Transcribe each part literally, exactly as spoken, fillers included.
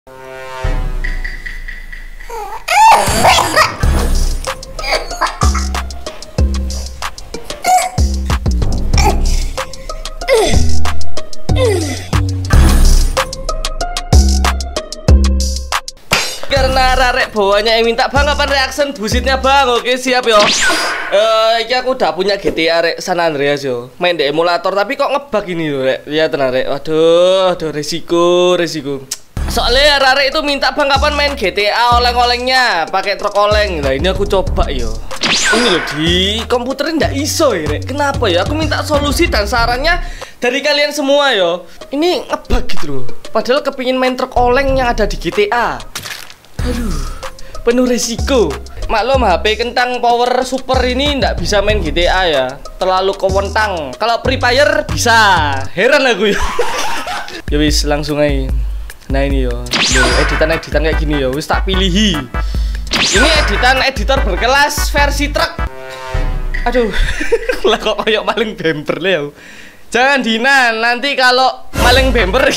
Karena Rarek bawanya yang minta bang kapan reaction busitnya bang. Oke siap yo. Eh, iki aku udah punya G T A Rek San Andreas yo. Main di emulator tapi kok ngebug ini yo Rek. Lihat tenan Rek. Waduh, aduh resiko, resiko. Soalnya Rarek itu minta bang kapan main G T A oleng-olengnya pakai truk oleng. Nah ini aku coba yo. Ini loh di komputernya nggak iso ya Rek. Kenapa ya? Aku minta solusi dan sarannya dari kalian semua yo. Ini ngebug gitu loh. Padahal kepingin main truk oleng yang ada di G T A. Aduh, penuh resiko. Maklum H P kentang power super ini nggak bisa main G T A ya. Terlalu kewentang. Kalau Free Fire bisa. Heran aku ya. Ya wis langsung aja. Nah ini yo. Yo editan-editan kayak gini yo. Wis tak pilihi. Ini editan editor berkelas versi truk. Aduh, lah kok kayak maling bemper Leo. Jangan Dina, nanti kalau maling bemper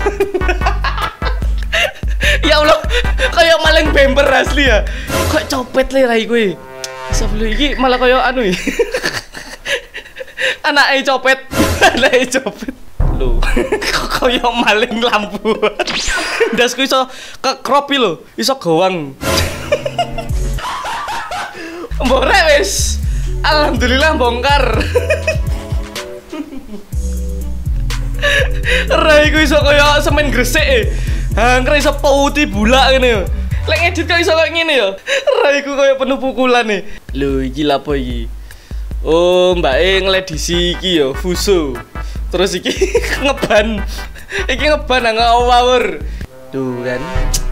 ya Allah, kayak maling bemper asli ya. Kok copet le rai gue. Sebelum ini malah kayak anu ya. Anaknya copet, anaknya copet. Loh, kok kayak maling lampu. Dasku iso ke kropi lo, iso gawang. Mbore wis. Alhamdulillah bongkar. Rai gue iso kayak semen gresik e. Hangkre iso putih bulak ngene yo. Lek ngedit kok iso kayak ngene yo. Raiku kayak penuh pukulan nih. Lho iki lha apa iki? Oh, Mbak E ngledisi iki yo, fuso. Terus iki ngeban. Iki ngeban nang power. Tuh kan.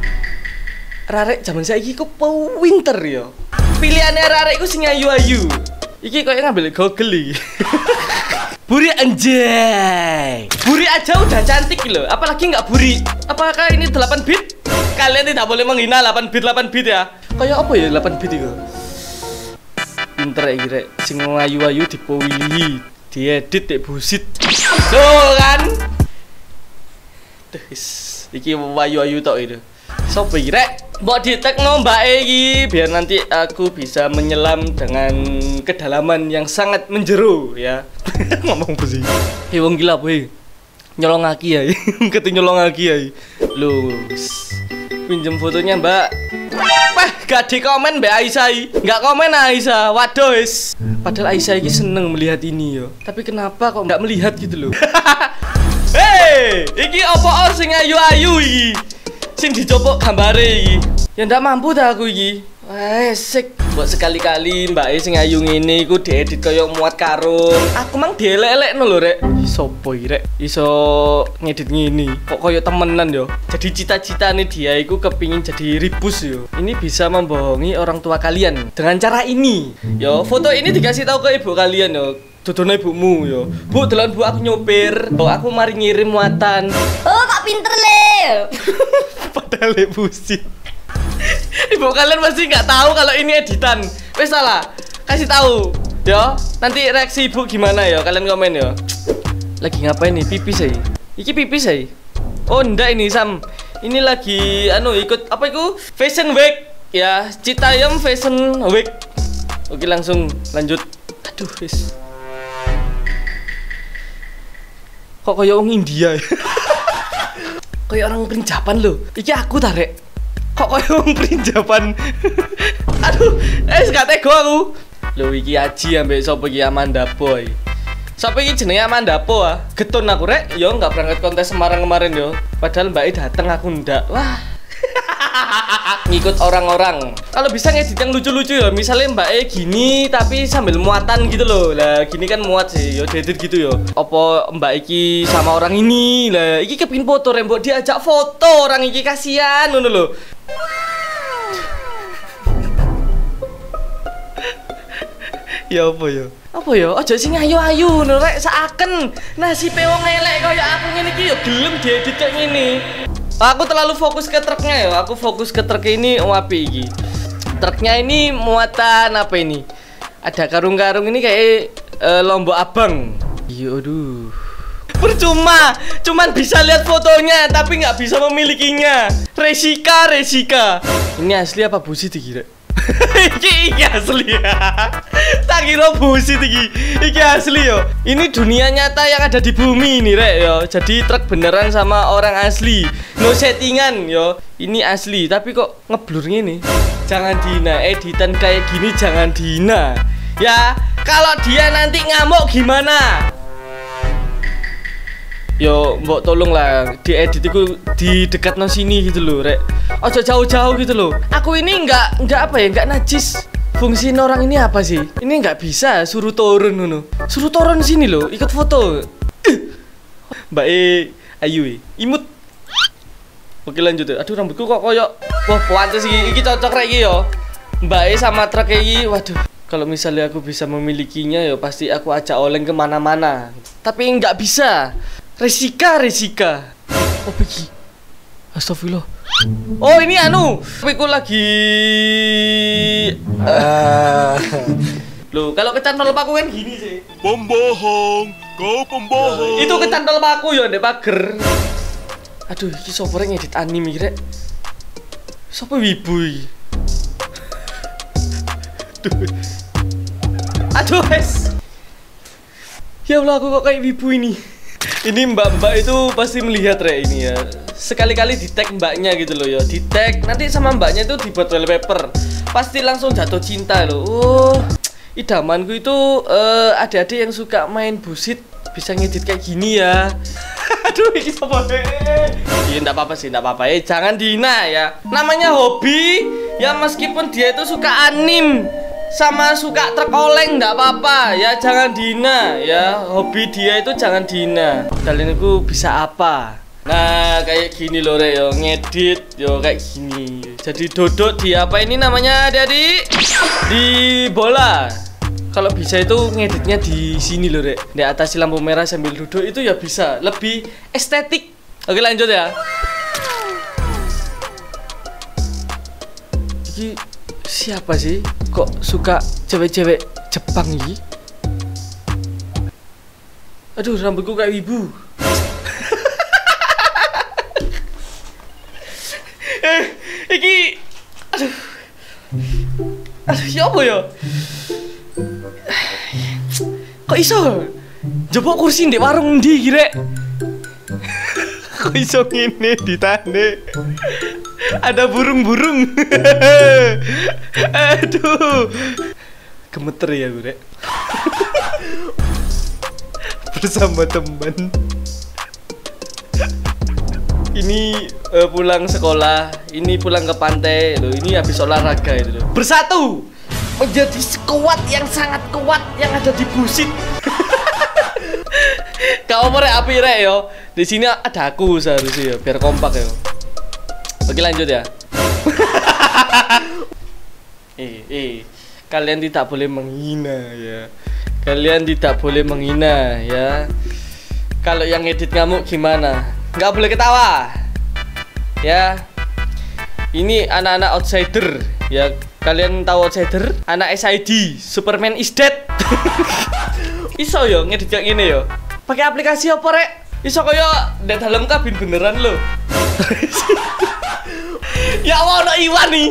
Rarek zaman saiki ku pinter yo. Pilihane Rarek iku sing ayu-ayu. Iki koyo ngambil Google iki. Buri anjay. Buri aja udah cantik loh, apalagi nggak buri. Apakah ini delapan bit? Kalian tidak boleh menghina delapan bit delapan bit ya. Kayak apa ya delapan bit itu? Pinter ya kira. Sing ayu-ayu dipawili, diedit dek busit. Tuh kan? Tuh, iki ayu-ayu tok itu. Sopo kira? Mbok ditekno Mbak Egi biar nanti aku bisa menyelam dengan kedalaman yang sangat menjeru ya. Ngomong apa sih? Hei wong gila apa? Nyolong aki ya. Ketu nyolong aki ya. Loh, pinjem fotonya Mbak. Wah, gak di komen Mbak Aisyah. Gak komen Aisyah. Waduh wis. Padahal Aisyah ini seneng melihat ini yo. Tapi kenapa kok nggak melihat gitu loh? Hei, iki opo sing ayu-ayu iki? Sing dicopok gambare iki. Ya ndak mampu dah aku iki. Wah, sik. Buat sekali-kali Mbak E sing ayu ngene iku diedit kaya muat karung. Aku mang dielek-elekno lho, Rek. Sopo iki, Rek? Iso ngedit ngene. Kok kaya temenan yo. Jadi cita-citane dia iku kepingin jadi ribus yo. Ini bisa membohongi orang tua kalian dengan cara ini. Yo, foto ini dikasih tahu ke ibu kalian yo. Dodono ibumu yo. Bu, delan bu aku nyopir. Bu, aku mari ngirim muatan. Oh, kok pinter le. Padahal busit. Ibu kalian pasti nggak tahu kalau ini editan. Wes salah. Kasih tahu. Yo, nanti reaksi ibu gimana ya? Kalian komen ya. Lagi ngapain nih? Pipis ya? Iki pipis ya? Oh, ndak ini Sam. Ini lagi anu ikut apa itu? Fashion Week. Ya, Citayam Fashion Week. Oke, langsung lanjut. Aduh, wes. Kok kayak orang India ya? Kayak orang perinjapan loh. Iki aku tarik. Kok kayak orang perinjapan. Aduh, eh gak tega aku. Loh iki Aji ambek sapa iki Amanda Boy. Sapa iki jenenge Amanda Po ah. Getun aku rek, yo gak berangkat kontes Semarang kemarin yo. Padahal Mbak E dateng aku ndak. Wah. Ngikut orang-orang. Kalau bisa ngedit yang lucu-lucu ya. Misalnya Mbak E gini tapi sambil muatan gitu loh. Lah gini kan muat sih. Yo edit gitu yo. Apa Mbak iki sama orang ini? Lah iki kepingin foto rembok diajak foto orang iki kasihan ngono lho. Ya apa ya? Apa ya? Aja sing ayu-ayu ngono rek seaken. Nasibe wong elek kaya aku ngene iki yo gelem diedit kayak ngene. Aku terlalu fokus ke truknya ya. Aku fokus ke truk ini wapi iki. Truknya ini muatan apa ini? Ada karung-karung ini kayak uh, Lombok Abang. Iya aduh. Percuma, cuman bisa lihat fotonya tapi nggak bisa memilikinya. Resika, resika. Ini asli apa bullshit iki, Rek? Iki, iki asli ya. Tak kira bullshit iki. Iki asli yo. Ini dunia nyata yang ada di bumi ini, Rek yo. Jadi truk beneran sama orang asli. No settingan yo. Ini asli, tapi kok ngeblur gini. Jangan dihina, editan kayak gini jangan dihina. Ya, kalau dia nanti ngamuk gimana? Yo, mbok tolong lah diedit itu di dekat no sini gitu loh, Rek. Ojo jauh-jauh gitu loh. Aku ini nggak nggak apa ya, nggak najis. Fungsi orang ini apa sih? Ini nggak bisa suruh turun nuno. Suruh turun sini loh, ikut foto. Mbak E, ayu imut. Oke lanjut. Aduh rambutku kok koyok. Wah, pantes iki. Iki cocok Rek iki yo. Mbak E sama truk iki, waduh. Kalau misalnya aku bisa memilikinya ya pasti aku ajak oleng kemana-mana. Tapi nggak bisa. Resika, resika. Oh, pergi. Astagfirullah. Oh, ini anu. Aku lagi uh... Loh, kalau kecantol paku kan gini sih. Pembohong, kau pembohong. Itu kecantol paku ya, ndek pager. Aduh, iki sopore ngedit anime iki, Rek. Sopo wibu iki? Aduh. Aduh, es. Ya Allah, aku kok kayak wibu ini. Ini mbak-mbak itu pasti melihat, Rek, ini ya. Sekali-kali di tag mbaknya gitu loh ya. Di tag nanti sama mbaknya itu dibuat wallpaper. Pasti langsung jatuh cinta loh. Oh, idamanku itu uh, adik-adik yang suka main busit bisa ngedit kayak gini ya. Aduh, ini apa? Iya, enggak apa-apa sih, enggak apa-apa. Eh, jangan dihina ya. Namanya hobi ya, meskipun dia itu suka anim sama suka truk oleng nggak apa-apa ya, jangan dihina ya. Hobi dia itu jangan dihina. Kalian itu bisa apa? Nah kayak gini loh, Rek yo, ngedit yo kayak gini. Jadi dodok di apa ini namanya adik-adik? Di bola. Kalau bisa itu ngeditnya di sini loh, Rek. Di atas lampu merah sambil duduk itu ya bisa lebih estetik. Oke lanjut ya. Jadi siapa sih kok suka cewek-cewek Jepang ini? Aduh, rambutku kayak wibu. Eh, iki aduh. Aduh, ya apa ya? Kok iso? Jebok kursi ndek warung ndi iki, Rek? Kok iso ngene ditane? Ada burung-burung. Aduh. Gemeter ya gue, Rek. Bersama teman. Ini uh, pulang sekolah, ini pulang ke pantai loh, ini habis olahraga itu loh. Bersatu menjadi sekuat yang sangat kuat yang ada di busit. Kau mau Rek api, Rek yo. Di sini ada aku seharusnya ya, biar kompak ya. Oke lanjut ya. eh, eh, kalian tidak boleh menghina ya. Kalian tidak boleh menghina ya. Kalau yang edit ngamuk gimana? Nggak boleh ketawa. Ya. Ini anak-anak outsider ya. Kalian tahu outsider? Anak S I D, Superman is dead. Iso yo ngedit kayak gini yo. Pakai aplikasi apa, Rek? Iso koyo di dalam kabin beneran lo. Ya Allah, ono Iwan nih.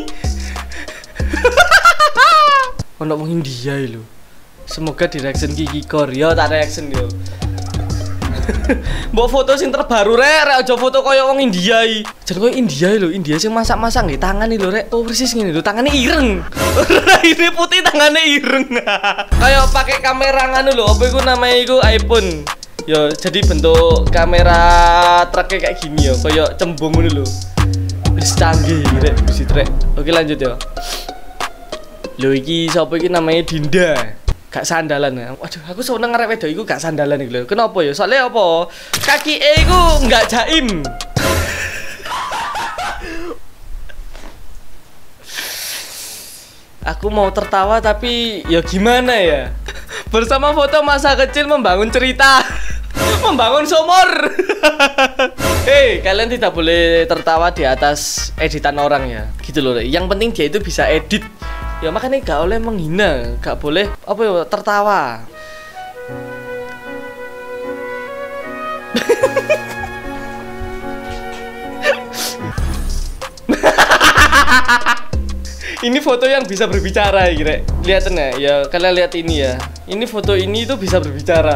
Ono wong India lho. Semoga di reaction Kiki Kor yo, tak reaction yo. Mbok foto sing terbaru, Rek, Rek aja foto koyo wong India iki. Jan koyo India lho, India sing masak-masak nggih tangan lho, Rek. Oh, persis ngene lho, tangane ireng. Ini putih tangane ireng. Kayak pakai kamera nganu lho, apa iku namanya iku iPhone. Yo, jadi bentuk kamera truknya kayak gini yo, koyo cembung ngono lho. Wis canggih, Rek, busit, Rek. Oke, lanjut ya. Lho iki sapa iki namanya Dinda. Gak sandalan ya. Waduh, aku seneng ngarep wedok iku gak sandalan iki lho. Kenapa ya? Soalnya apa? Kaki e iku enggak jaim. Aku mau tertawa tapi ya gimana ya? Bersama foto masa kecil membangun cerita. Membangun sumur. Hei, kalian tidak boleh tertawa di atas editan orang ya. Gitu loh. Yang penting dia itu bisa edit. Ya makanya gak boleh menghina, gak boleh apa ya tertawa. Ini foto yang bisa berbicara ya, lihat ya, ya kalian lihat ini ya. Ini foto ini itu bisa berbicara.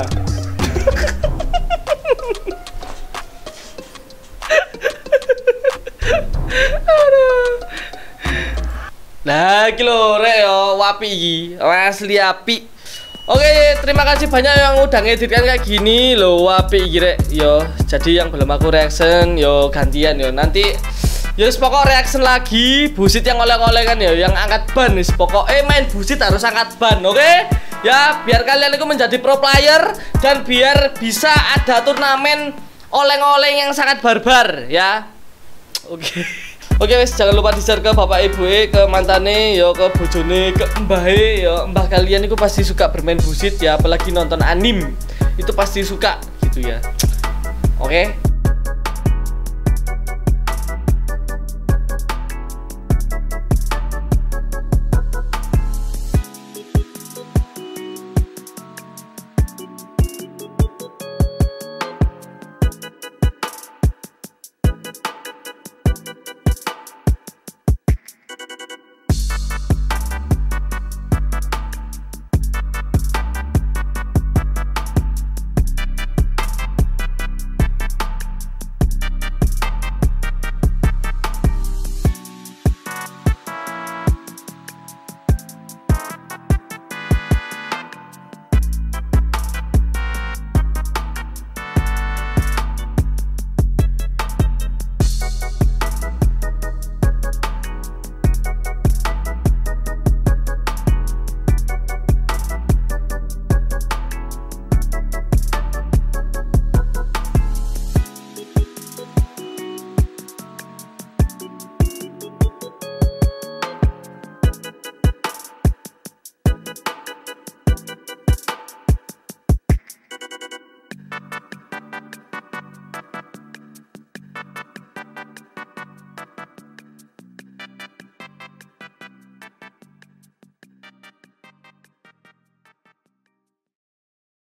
Nah, iki lho rek yo wapi iki, asli api. Oke, terima kasih banyak yang udah ngeditkan kayak gini loh, wapi iki rek. Yo, jadi yang belum aku reaction yo gantian yo. Nanti yo pokok reaction lagi busit yang oleh-oleh kan ya, yang angkat ban nih pokok. Eh main busit harus angkat ban, oke? Ya, biar kalian itu menjadi pro player dan biar bisa ada turnamen oleng-oleng yang sangat barbar ya. Oke. Oke wes, jangan lupa di-share ke bapak ibu e, ke mantane, yo ke bojone, ke mbahe, yo mbah kalian itu pasti suka bermain busit ya, apalagi nonton anim. Itu pasti suka gitu ya. Oke.